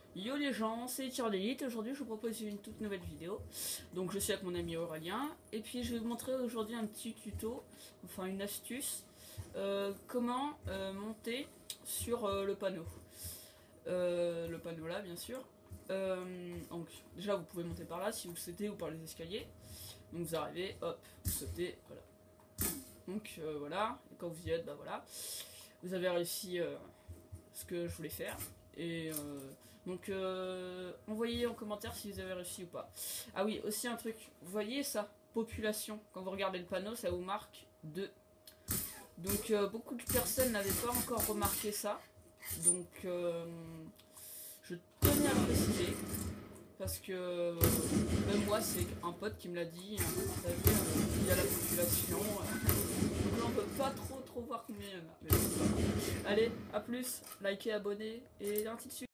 Yo les gens, c'est Tir d'Elite. Aujourd'hui, je vous propose une toute nouvelle vidéo. Donc, je suis avec mon ami Aurélien. Et puis, je vais vous montrer aujourd'hui un petit tuto, enfin une astuce, comment monter sur le panneau. Le panneau là, bien sûr. Donc, déjà, vous pouvez monter par là si vous le souhaitez ou par les escaliers. Donc, vous arrivez, hop, vous sautez, voilà. Donc, voilà. Et quand vous y êtes, bah voilà. Vous avez réussi ce que je voulais faire. Et donc envoyez en commentaire si vous avez réussi ou pas. Ah oui, aussi un truc, vous voyez ça, population, quand vous regardez le panneau, ça vous marque 2. Donc beaucoup de personnes n'avaient pas encore remarqué ça. Donc je tenais à le préciser. Parce que même moi, c'est un pote qui me l'a dit. T'as vu, il y a la population. Donc là, on peut pas trop voir combien il y en a. Mais bon, allez, à plus, likez, abonnez et un petit dessus.